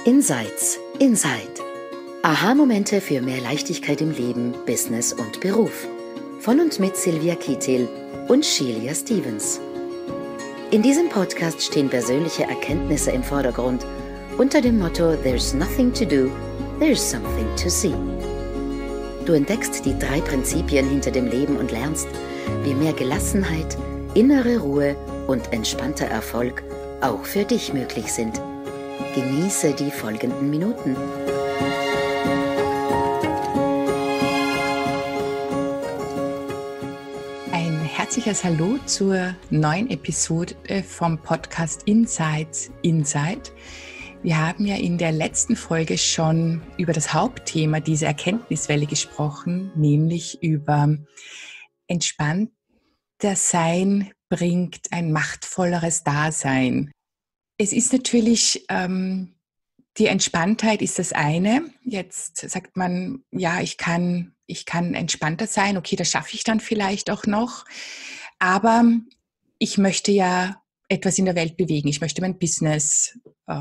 Insights Inside. Aha-Momente für mehr Leichtigkeit im Leben, Business und Beruf. Von und mit Silvia Kietil und Shelia Stevens. In diesem Podcast stehen persönliche Erkenntnisse im Vordergrund unter dem Motto There's nothing to do, there's something to see. Du entdeckst die 3 Prinzipien hinter dem Leben und lernst, wie mehr Gelassenheit, innere Ruhe und entspannter Erfolg auch für dich möglich sind. Genieße die folgenden Minuten. Ein herzliches Hallo zur neuen Episode vom Podcast Insights Inside. Wir haben ja in der letzten Folge schon über das Hauptthema dieser Erkenntniswelle gesprochen, nämlich über entspannter Sein bringt ein machtvolleres Dasein. Es ist natürlich, die Entspanntheit ist das eine. Jetzt sagt man, ja, ich kann entspannter sein. Okay, das schaffe ich dann vielleicht auch noch. Aber ich möchte ja etwas in der Welt bewegen. Ich möchte mein Business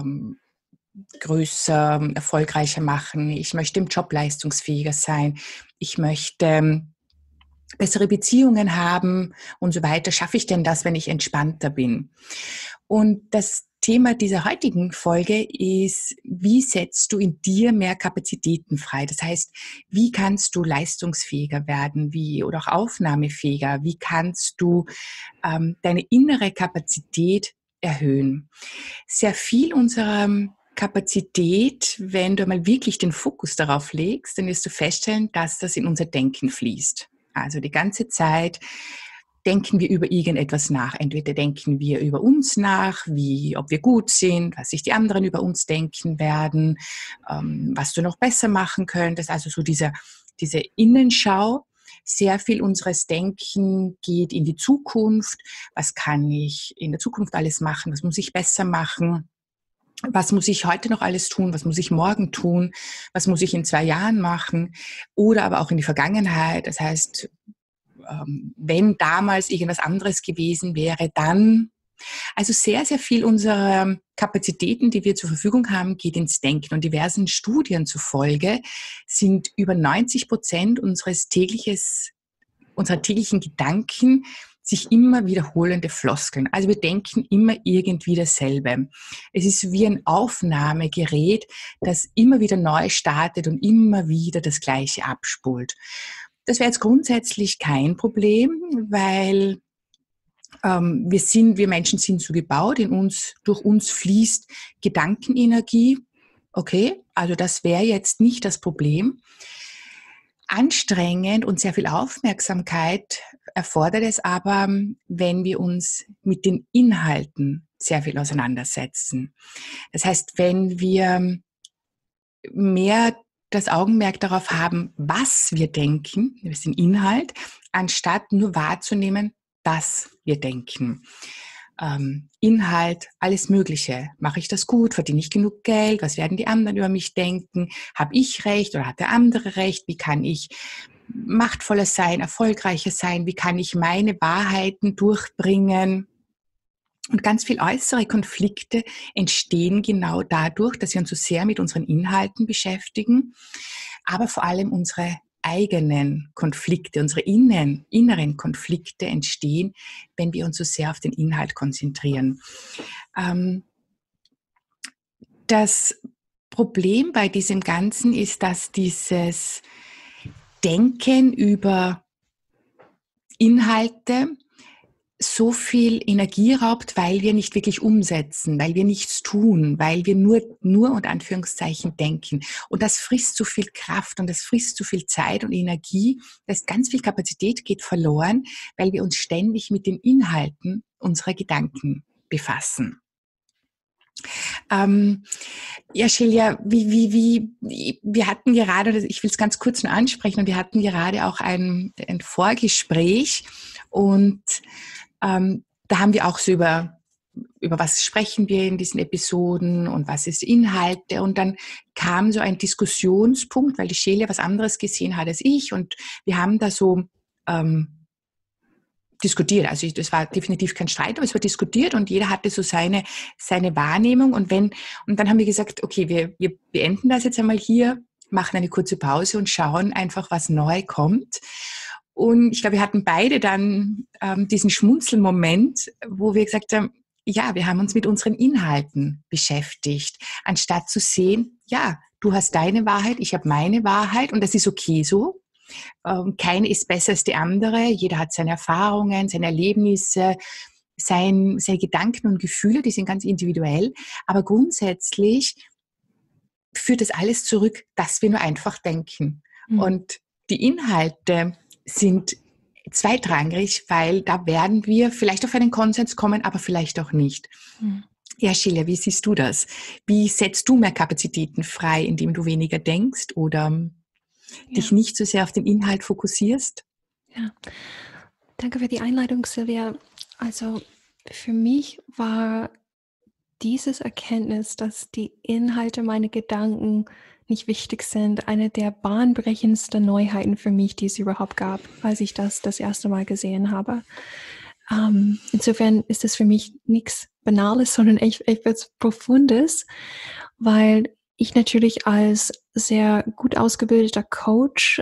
größer, erfolgreicher machen. Ich möchte im Job leistungsfähiger sein. Ich möchte bessere Beziehungen haben und so weiter. Schaffe ich denn das, wenn ich entspannter bin? Und das Thema dieser heutigen Folge ist, wie setzt du in dir mehr Kapazitäten frei? Das heißt, wie kannst du leistungsfähiger werden, oder auch aufnahmefähiger? Wie kannst du deine innere Kapazität erhöhen? Sehr viel unserer Kapazität, wenn du mal wirklich den Fokus darauf legst, dann wirst du feststellen, dass das in unser Denken fließt. Also die ganze Zeit denken wir über irgendetwas nach. Entweder denken wir über uns nach, ob wir gut sind, was sich die anderen über uns denken werden, was du noch besser machen könntest. Also so diese Innenschau. Sehr viel unseres Denken geht in die Zukunft. Was kann ich in der Zukunft alles machen? Was muss ich besser machen? Was muss ich heute noch alles tun? Was muss ich morgen tun? Was muss ich in 2 Jahren machen? Oder aber auch in die Vergangenheit. Das heißt, wenn damals irgendwas anderes gewesen wäre, dann. Also sehr, sehr viel unserer Kapazitäten, die wir zur Verfügung haben, geht ins Denken. Und diversen Studien zufolge sind über 90% unserer täglichen Gedanken sich immer wiederholende Floskeln. Also wir denken immer irgendwie dasselbe. Es ist wie ein Aufnahmegerät, das immer wieder neu startet und immer wieder das Gleiche abspult. Das wäre jetzt grundsätzlich kein Problem, weil wir Menschen sind so gebaut, durch uns fließt Gedankenenergie. Okay, also das wäre jetzt nicht das Problem. Anstrengend und sehr viel Aufmerksamkeit erfordert es aber, wenn wir uns mit den Inhalten sehr viel auseinandersetzen. Das heißt, wenn wir mehr das Augenmerk darauf haben, was wir denken, das ist den Inhalt, anstatt nur wahrzunehmen, dass wir denken. Inhalt, alles Mögliche. Mache ich das gut? Verdiene ich genug Geld? Was werden die anderen über mich denken? Habe ich recht oder hat der andere recht? Wie kann ich machtvoller sein, erfolgreicher sein? Wie kann ich meine Wahrheiten durchbringen? Und ganz viel äußere Konflikte entstehen genau dadurch, dass wir uns so sehr mit unseren Inhalten beschäftigen, aber vor allem unsere eigenen Konflikte, unsere inneren Konflikte entstehen, wenn wir uns so sehr auf den Inhalt konzentrieren. Das Problem bei diesem Ganzen ist, dass dieses Denken über Inhalte so viel Energie raubt, weil wir nicht wirklich umsetzen, weil wir nichts tun, weil wir nur unter Anführungszeichen denken. Und das frisst so viel Kraft und das frisst so viel Zeit und Energie, dass ganz viel Kapazität geht verloren, weil wir uns ständig mit den Inhalten unserer Gedanken befassen. Ja, Shelia, wir hatten gerade, ich will es ganz kurz nur ansprechen, und wir hatten gerade auch ein Vorgespräch und da haben wir auch so über was sprechen wir in diesen Episoden und was ist Inhalte, und dann kam so ein Diskussionspunkt, weil die Shelia was anderes gesehen hat als ich, und wir haben da so diskutiert. Also das war definitiv kein Streit, aber es war diskutiert und jeder hatte so seine Wahrnehmung. Und dann haben wir gesagt, okay, wir beenden das jetzt einmal hier, machen eine kurze Pause und schauen einfach, was neu kommt. Und ich glaube, wir hatten beide dann diesen Schmunzelmoment, wo wir gesagt haben, ja, wir haben uns mit unseren Inhalten beschäftigt, anstatt zu sehen, ja, du hast deine Wahrheit, ich habe meine Wahrheit und das ist okay so. Keine ist besser als die andere, jeder hat seine Erfahrungen, seine Erlebnisse, seine Gedanken und Gefühle, die sind ganz individuell, aber grundsätzlich führt das alles zurück, dass wir nur einfach denken. Und die Inhalte sind zweitrangig, weil da werden wir vielleicht auf einen Konsens kommen, aber vielleicht auch nicht. Ja, Sheila, wie siehst du das? Wie setzt du mehr Kapazitäten frei, indem du weniger denkst oder dich nicht so sehr auf den Inhalt fokussierst? Ja, danke für die Einleitung, Silvia. Also für mich war dieses Erkenntnis, dass die Inhalte meiner Gedanken nicht wichtig sind, eine der bahnbrechendsten Neuheiten für mich, die es überhaupt gab, als ich das erste Mal gesehen habe. Insofern ist es für mich nichts Banales, sondern echt etwas Profundes, weil ich natürlich als sehr gut ausgebildeter Coach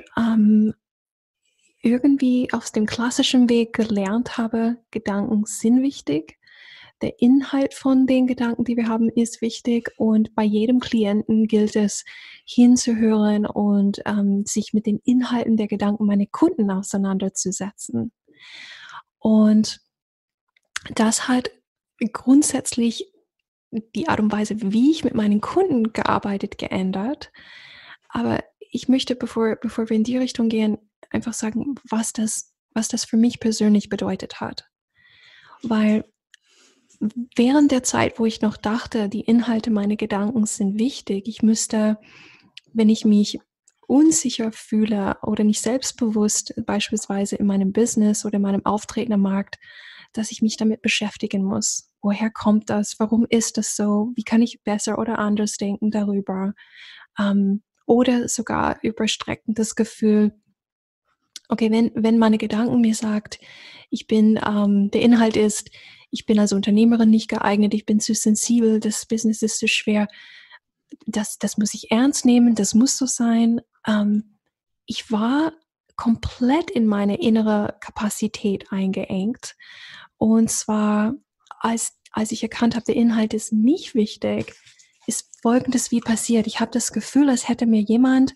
irgendwie aus dem klassischen Weg gelernt habe, Gedanken sind wichtig. Der Inhalt von den Gedanken, die wir haben, ist wichtig und bei jedem Klienten gilt es, hinzuhören und sich mit den Inhalten der Gedanken meiner Kunden auseinanderzusetzen. Und das hat grundsätzlich die Art und Weise, wie ich mit meinen Kunden geändert. Aber ich möchte, bevor wir in die Richtung gehen, einfach sagen, was das für mich persönlich bedeutet hat. Weil während der Zeit, wo ich noch dachte, die Inhalte meiner Gedanken sind wichtig, ich müsste, wenn ich mich unsicher fühle oder nicht selbstbewusst, beispielsweise in meinem Business oder in meinem Auftreten am Markt, dass ich mich damit beschäftigen muss. Woher kommt das? Warum ist das so? Wie kann ich besser oder anders denken darüber? Oder sogar überstreckend das Gefühl, okay, wenn meine Gedanken mir sagt, der Inhalt ist, ich bin als Unternehmerin nicht geeignet, ich bin zu sensibel, das Business ist zu schwer, das muss ich ernst nehmen, das muss so sein. Ich war komplett in meine innere Kapazität eingeengt. Und zwar, als ich erkannt habe, der Inhalt ist nicht wichtig, ist Folgendes wie passiert. Ich habe das Gefühl, als hätte mir jemand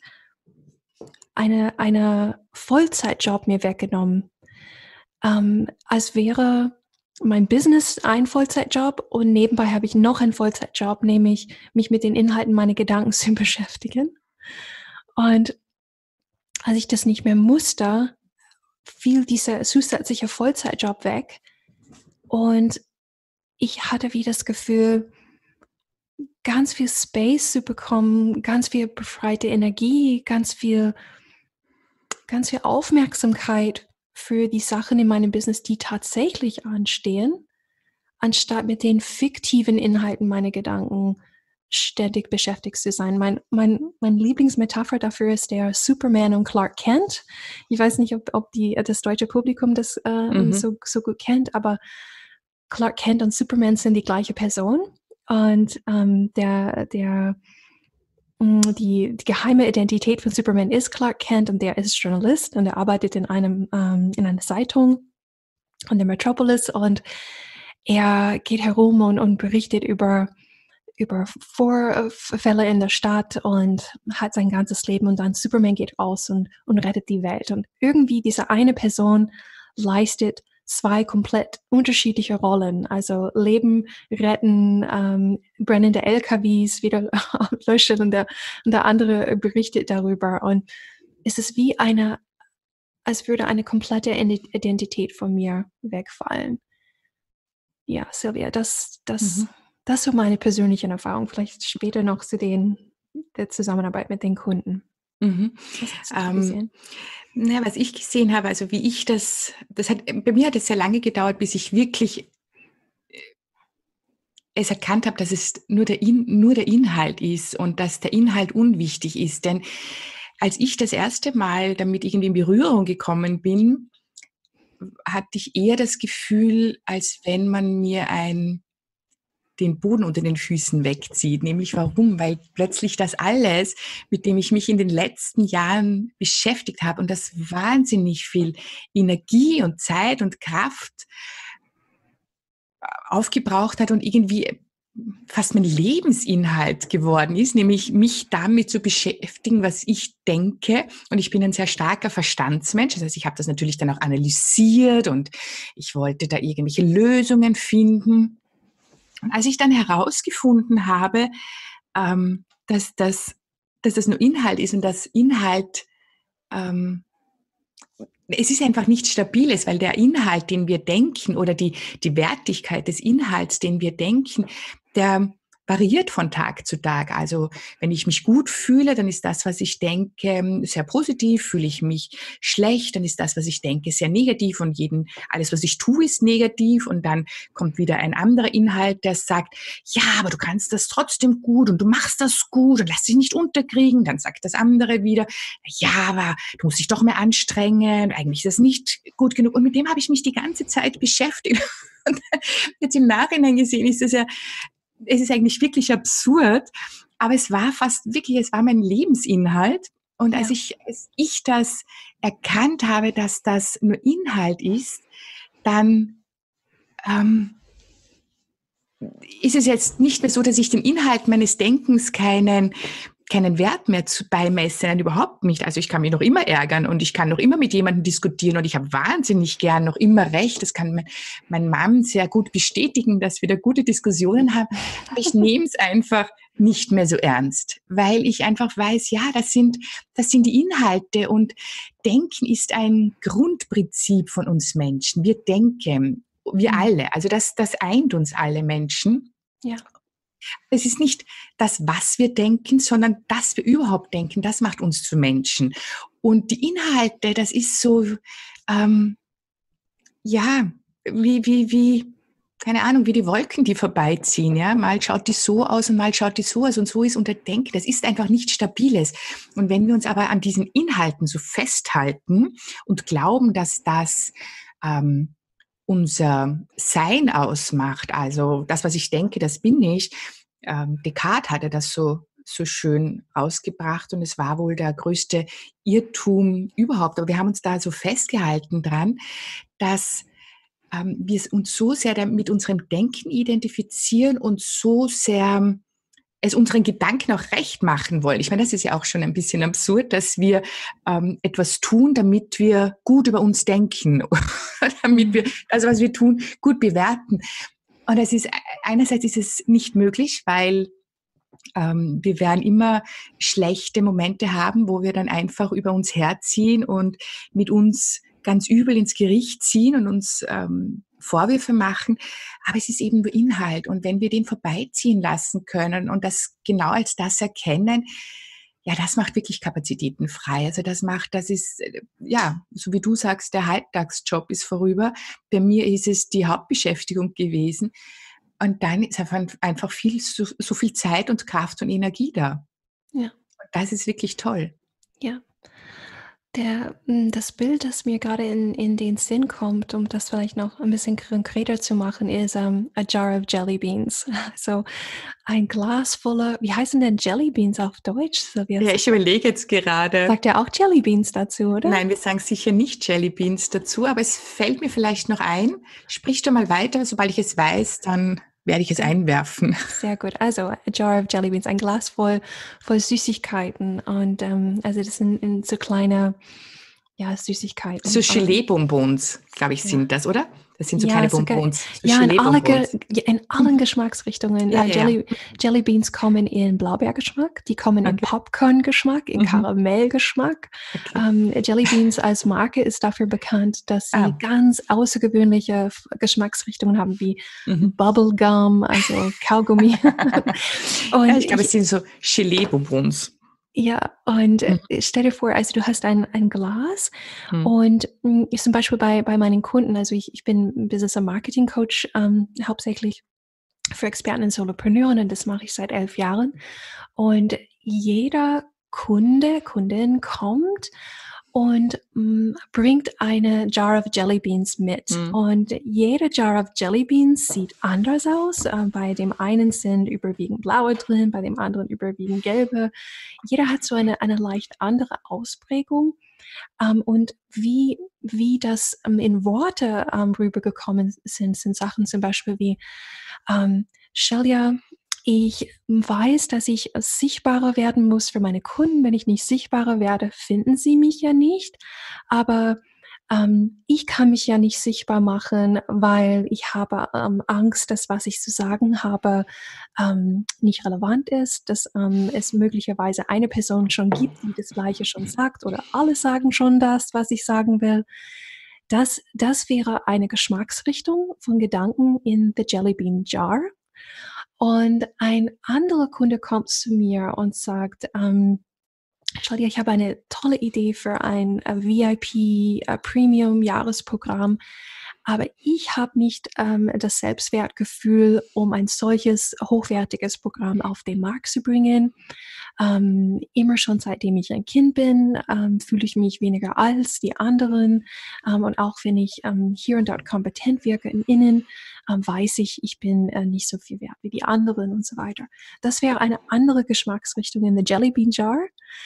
eine Vollzeitjob mir weggenommen. Als wäre mein Business ein Vollzeitjob und nebenbei habe ich noch einen Vollzeitjob, nämlich mich mit den Inhalten meiner Gedanken zu beschäftigen. Und als ich das nicht mehr musste, fiel dieser zusätzliche Vollzeitjob weg und ich hatte wie das Gefühl, ganz viel Space zu bekommen, ganz viel befreite Energie, ganz viel Aufmerksamkeit für die Sachen in meinem Business, die tatsächlich anstehen, anstatt mit den fiktiven Inhalten meiner Gedanken ständig beschäftigt zu sein. Mein Lieblingsmetapher dafür ist der Superman und Clark Kent. Ich weiß nicht, ob das deutsche Publikum das so gut kennt, aber Clark Kent und Superman sind die gleiche Person. Und die geheime Identität von Superman ist Clark Kent und der ist Journalist und er arbeitet in einer Zeitung an der Metropolis und er geht herum und berichtet über Vorfälle in der Stadt und hat sein ganzes Leben und dann Superman geht raus und rettet die Welt. Und irgendwie diese eine Person leistet zwei komplett unterschiedliche Rollen. Also Leben retten, brennende LKWs wieder löschen und der andere berichtet darüber. Und es ist wie als würde eine komplette Identität von mir wegfallen. Ja, Silvia, das ist so meine persönliche Erfahrung. Vielleicht später noch zu der Zusammenarbeit mit den Kunden. Was hast du gesehen? Was ich gesehen habe, also wie ich bei mir hat es sehr lange gedauert, bis ich wirklich es erkannt habe, dass es nur der Inhalt ist und dass der Inhalt unwichtig ist. Denn als ich das erste Mal damit irgendwie in Berührung gekommen bin, hatte ich eher das Gefühl, als wenn man mir den Boden unter den Füßen wegzieht. Nämlich warum? Weil plötzlich das alles, mit dem ich mich in den letzten Jahren beschäftigt habe und das wahnsinnig viel Energie und Zeit und Kraft aufgebraucht hat und irgendwie fast mein Lebensinhalt geworden ist, nämlich mich damit zu beschäftigen, was ich denke. Und ich bin ein sehr starker Verstandsmensch. Das heißt, ich habe das natürlich dann auch analysiert und ich wollte da irgendwelche Lösungen finden. Und als ich dann herausgefunden habe, dass das nur Inhalt ist und dass Inhalt, es ist einfach nichts Stabiles, weil der Inhalt, den wir denken oder die Wertigkeit des Inhalts, den wir denken, der variiert von Tag zu Tag. Also wenn ich mich gut fühle, dann ist das, was ich denke, sehr positiv. Fühle ich mich schlecht, dann ist das, was ich denke, sehr negativ. Und alles, was ich tue, ist negativ. Und dann kommt wieder ein anderer Inhalt, der sagt, ja, aber du kannst das trotzdem gut und du machst das gut und lass dich nicht unterkriegen. Dann sagt das andere wieder, ja, aber du musst dich doch mehr anstrengen. Eigentlich ist das nicht gut genug. Und mit dem habe ich mich die ganze Zeit beschäftigt. Und jetzt im Nachhinein gesehen ist es ist eigentlich wirklich absurd, aber es war mein Lebensinhalt. Und als ich das erkannt habe, dass das nur Inhalt ist, dann ist es jetzt nicht mehr so, dass ich dem Inhalt meines Denkens keinen Wert mehr beimesse, nein, überhaupt nicht. Also ich kann mich noch immer ärgern und ich kann noch immer mit jemandem diskutieren und ich habe wahnsinnig gern noch immer recht. Das kann mein Mann sehr gut bestätigen, dass wir da gute Diskussionen haben. Aber ich nehme es einfach nicht mehr so ernst, weil ich einfach weiß, ja, das sind die Inhalte und Denken ist ein Grundprinzip von uns Menschen. Wir denken, wir alle, also das eint uns alle Menschen. Ja. Es ist nicht das, was wir denken, sondern dass wir überhaupt denken, das macht uns zu Menschen. Und die Inhalte, das ist so, wie, keine Ahnung, wie die Wolken, die vorbeiziehen. Ja? Mal schaut die so aus und mal schaut die so aus und so ist unser Denken. Das ist einfach nichts Stabiles. Und wenn wir uns aber an diesen Inhalten so festhalten und glauben, dass das unser Sein ausmacht, also das, was ich denke, das bin ich. Descartes hatte das so schön ausgebracht und es war wohl der größte Irrtum überhaupt. Aber wir haben uns da so festgehalten dran, dass wir uns so sehr mit unserem Denken identifizieren und so sehr es unseren Gedanken auch recht machen wollen. Ich meine, das ist ja auch schon ein bisschen absurd, dass wir etwas tun, damit wir gut über uns denken, damit wir das, was wir tun, gut bewerten. Und einerseits ist es nicht möglich, weil wir werden immer schlechte Momente haben, wo wir dann einfach über uns herziehen und mit uns ganz übel ins Gericht ziehen und uns Vorwürfe machen, aber es ist eben nur Inhalt. Und wenn wir den vorbeiziehen lassen können und das genau als das erkennen, ja, das macht wirklich Kapazitäten frei. Also das ist, ja, so wie du sagst, der Halbtagsjob ist vorüber. Bei mir ist es die Hauptbeschäftigung gewesen. Und dann ist einfach so viel Zeit und Kraft und Energie da. Ja. Und das ist wirklich toll. Ja. Das Bild, das mir gerade in den Sinn kommt, um das vielleicht noch ein bisschen konkreter zu machen, ist a jar of Jelly Beans. So ein Glas voller, wie heißen denn Jelly Beans auf Deutsch, Silvia? Ja, ich überlege jetzt gerade. Sagt ihr auch Jelly Beans dazu, oder? Nein, wir sagen sicher nicht Jelly Beans dazu, aber es fällt mir vielleicht noch ein. Sprich doch mal weiter, sobald ich es weiß, dann werde ich es einwerfen. Sehr gut. Also a jar of Jelly Beans, ein Glas voll Süßigkeiten und also das sind so kleine Süßigkeiten. So Gelee-Bonbons, glaube ich, sind das, oder? Das sind so kleine Bonbons. So ja, in allen Geschmacksrichtungen. Ja, Jelly Beans kommen in Blaubeergeschmack, die kommen in Popcorn-Geschmack, in Karamellgeschmack. Okay. Jelly Beans als Marke ist dafür bekannt, dass sie ganz außergewöhnliche Geschmacksrichtungen haben, wie Bubblegum, also Kaugummi. Und ja, ich glaube, es sind so Gelee-Bonbons. Ja, und stell dir vor, also du hast ein Glas und ich zum Beispiel bei meinen Kunden, also ich bin Business- und Marketing-Coach, hauptsächlich für Experten in Solopreneuren und das mache ich seit 11 Jahren und jeder Kundin kommt und bringt eine Jar of Jelly Beans mit. Und jede Jar of Jelly Beans sieht anders aus. Bei dem einen sind überwiegend blaue drin, bei dem anderen überwiegend gelbe. Jeder hat so eine leicht andere Ausprägung. Und wie das in Worte rübergekommen sind Sachen zum Beispiel wie Shelia, ich weiß, dass ich sichtbarer werden muss für meine Kunden. Wenn ich nicht sichtbarer werde, finden sie mich ja nicht. Aber ich kann mich ja nicht sichtbar machen, weil ich habe Angst, dass was ich zu sagen habe nicht relevant ist, dass es möglicherweise eine Person schon gibt, die das Gleiche schon sagt oder alle sagen schon das, was ich sagen will. Das wäre eine Geschmacksrichtung von Gedanken in the Jelly Bean Jar. Und ein anderer Kunde kommt zu mir und sagt, Claudia, ich habe eine tolle Idee für ein VIP Premium Jahresprogramm, aber ich habe nicht das Selbstwertgefühl, um ein solches hochwertiges Programm auf den Markt zu bringen. Immer schon seitdem ich ein Kind bin, fühle ich mich weniger als die anderen. Und auch wenn ich hier und dort kompetent wirke im Innen, weiß ich, ich bin nicht so viel wert wie die anderen und so weiter. Das wäre eine andere Geschmacksrichtung in the Jelly Bean Jar.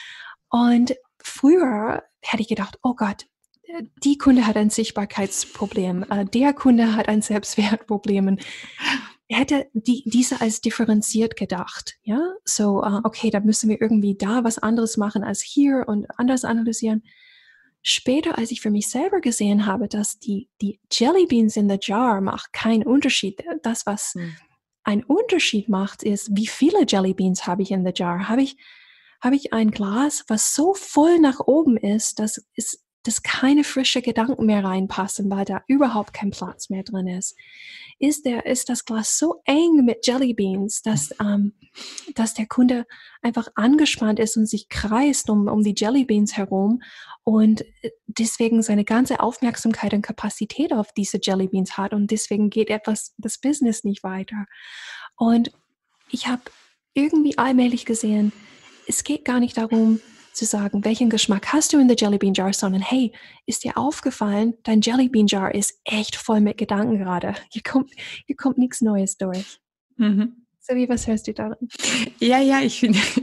Und früher hätte ich gedacht, oh Gott, die Kunde hat ein Sichtbarkeitsproblem, der Kunde hat ein Selbstwertproblem. Er hätte diese als differenziert gedacht, ja, so, okay, da müssen wir irgendwie da was anderes machen als hier und anders analysieren. Später, als ich für mich selber gesehen habe, dass die Jelly Beans in the Jar macht keinen Unterschied. Das, was einen Unterschied macht, ist, wie viele Jelly Beans habe ich in the Jar? Habe ich ein Glas, was so voll nach oben ist, dass keine frischen Gedanken mehr reinpassen, weil da überhaupt kein Platz mehr drin ist. Ist das Glas so eng mit Jelly Beans, dass der Kunde einfach angespannt ist und sich kreist um die Jelly Beans herum und deswegen seine ganze Aufmerksamkeit und Kapazität auf diese Jelly Beans hat und deswegen geht das Business nicht weiter. Und ich habe irgendwie allmählich gesehen, es geht gar nicht darum, zu sagen, welchen Geschmack hast du in der Jelly Bean Jar, sondern hey, ist dir aufgefallen, dein Jelly Bean Jar ist echt voll mit Gedanken gerade. Hier kommt nichts Neues durch. Sylvie, was hörst du darin? Ja, ich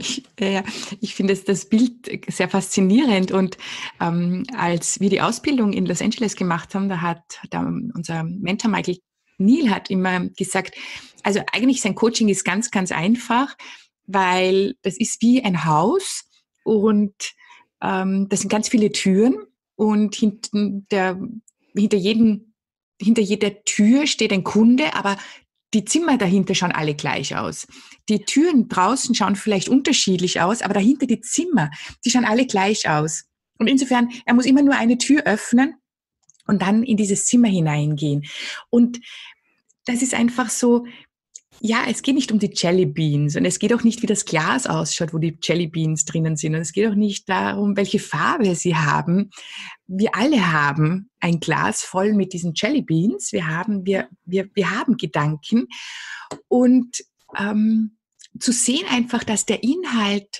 finde das Bild sehr faszinierend und als wir die Ausbildung in Los Angeles gemacht haben, da hat unser Mentor Michael Neal hat immer gesagt, also eigentlich sein Coaching ist ganz, ganz einfach, weil das ist wie ein Haus und das sind ganz viele Türen und hinter jeder Tür steht ein Kunde, aber die Zimmer dahinter schauen alle gleich aus. Die Türen draußen schauen vielleicht unterschiedlich aus, aber dahinter die Zimmer, die schauen alle gleich aus. Und insofern, er muss immer nur eine Tür öffnen und dann in dieses Zimmer hineingehen. Und das ist einfach so, ja, es geht nicht um die Jelly Beans und es geht auch nicht, wie das Glas ausschaut, wo die Jelly Beans drinnen sind. Und es geht auch nicht darum, welche Farbe sie haben. Wir alle haben ein Glas voll mit diesen Jelly Beans. Wir haben Gedanken. Und zu sehen einfach, dass der Inhalt,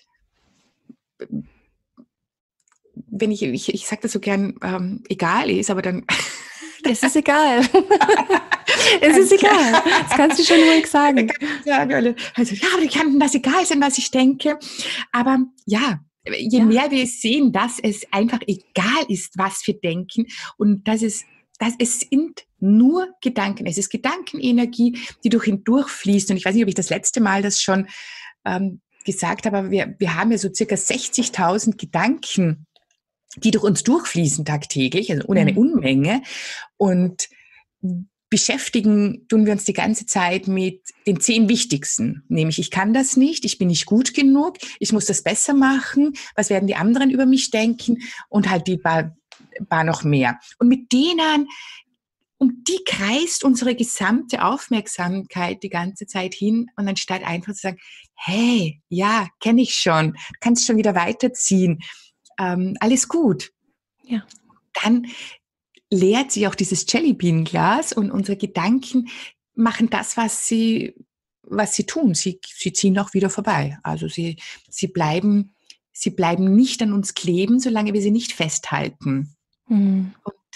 wenn ich sage das so gern, egal ist, aber dann... Es ist egal. Es ist egal. Das kannst du schon ruhig sagen. Also, ja, aber kann das egal sein, was ich denke. Aber ja, je mehr wir sehen, dass es einfach egal ist, was wir denken und es sind nur Gedanken. Es ist Gedankenenergie, die durch ihn durchfließt. Und ich weiß nicht, ob ich das letzte Mal das schon gesagt habe, aber wir haben ja so circa 60.000 Gedanken, die durch uns durchfließen tagtäglich, also ohne eine Unmenge. Und beschäftigen tun wir uns die ganze Zeit mit den 10 wichtigsten. Nämlich, ich kann das nicht, ich bin nicht gut genug, ich muss das besser machen, was werden die anderen über mich denken und halt die paar noch mehr. Und mit denen, um die kreist unsere gesamte Aufmerksamkeit die ganze Zeit hin und anstatt einfach zu sagen, hey, ja, kenne ich schon, kannst schon wieder weiterziehen. Alles gut. Ja. Dann leert sich auch dieses Jellybean-Glas und unsere Gedanken machen das, was sie tun. Sie ziehen auch wieder vorbei. Also sie bleiben sie bleiben nicht an uns kleben, solange wir sie nicht festhalten. Und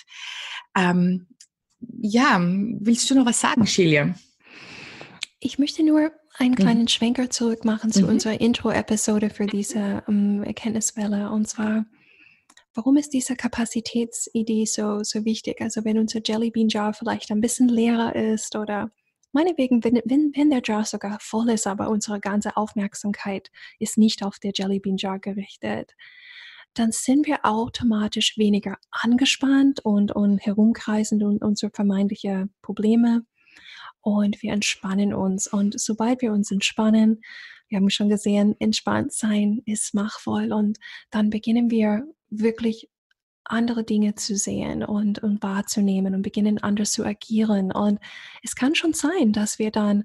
willst du noch was sagen, Shelia? Ich möchte nur einen kleinen Schwenker zurück machen zu unserer Intro-Episode für diese Erkenntniswelle. Und zwar, warum ist diese Kapazitätsidee so wichtig? Also wenn unser Jellybean-Jar vielleicht ein bisschen leerer ist oder meinetwegen, wenn der Jar sogar voll ist, aber unsere ganze Aufmerksamkeit ist nicht auf der Jellybean-Jar gerichtet, dann sind wir automatisch weniger angespannt und herumkreisend und unsere vermeintliche Probleme. Und wir entspannen uns. Und sobald wir uns entspannen, wir haben schon gesehen, entspannt sein ist machtvoll. Und dann beginnen wir wirklich andere Dinge zu sehen und wahrzunehmen und beginnen anders zu agieren. Und es kann schon sein, dass wir dann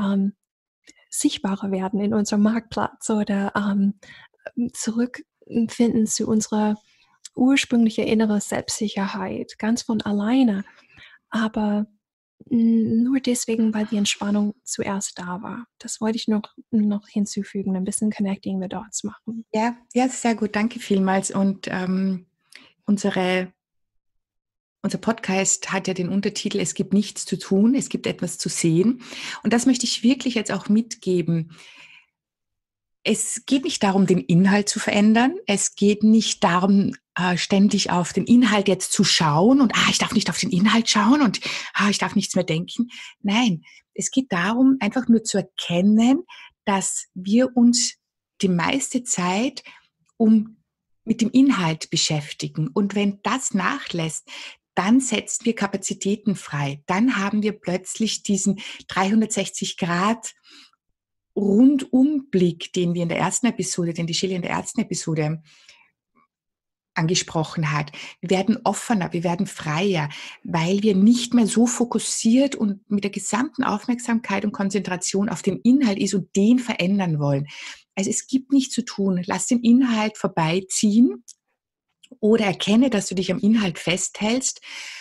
sichtbarer werden in unserem Marktplatz oder zurückfinden zu unserer ursprünglichen inneren Selbstsicherheit, ganz von alleine. Aber nur deswegen, weil die Entspannung zuerst da war. Das wollte ich noch hinzufügen, ein bisschen Connecting the Dots machen. Ja, sehr gut. Danke vielmals. Und unser Podcast hat ja den Untertitel "Es gibt nichts zu tun, es gibt etwas zu sehen". Und das möchte ich wirklich jetzt auch mitgeben. Es geht nicht darum, den Inhalt zu verändern. Es geht nicht darum, ständig auf den Inhalt jetzt zu schauen und ich darf nicht auf den Inhalt schauen und ich darf nichts mehr denken. Nein, es geht darum, einfach nur zu erkennen, dass wir uns die meiste Zeit mit dem Inhalt beschäftigen. Und wenn das nachlässt, dann setzen wir Kapazitäten frei. Dann haben wir plötzlich diesen 360-Grad Rundumblick, den die Shelia in der ersten Episode angesprochen hat. Wir werden offener, wir werden freier, weil wir nicht mehr so fokussiert und mit der gesamten Aufmerksamkeit und Konzentration auf den Inhalt ist und den verändern wollen. Also es gibt nichts zu tun. Lass den Inhalt vorbeiziehen oder erkenne, dass du dich am Inhalt festhältst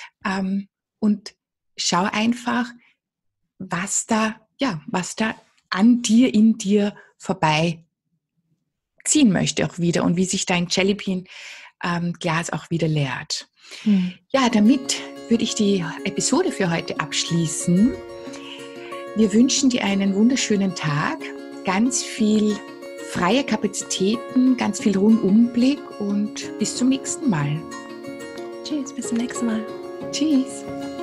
und schau einfach, was da an dir, in dir vorbei ziehen möchte auch wieder und wie sich dein Jellybean-Glas auch wieder leert. Ja, damit würde ich die Episode für heute abschließen. Wir wünschen dir einen wunderschönen Tag, ganz viel freie Kapazitäten, ganz viel Rundumblick und bis zum nächsten Mal. Tschüss, bis zum nächsten Mal. Tschüss.